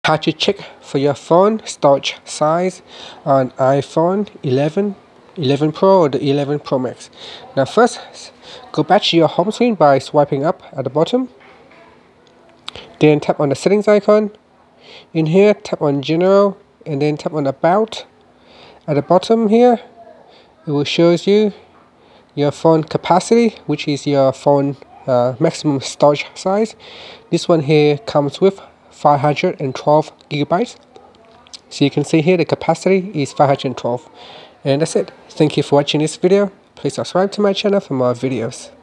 How to check for your phone storage size on iPhone 11, 11 Pro or the 11 Pro Max. Now first, go back to your home screen by swiping up at the bottom. Then tap on the settings icon. In here, tap on general and then tap on about. At the bottom here, it will show you your phone capacity, which is your phone maximum storage size. This one here comes with 512 gigabytes. So you can see here the capacity is 512. And that's it. Thank you for watching this video. Please subscribe to my channel for more videos.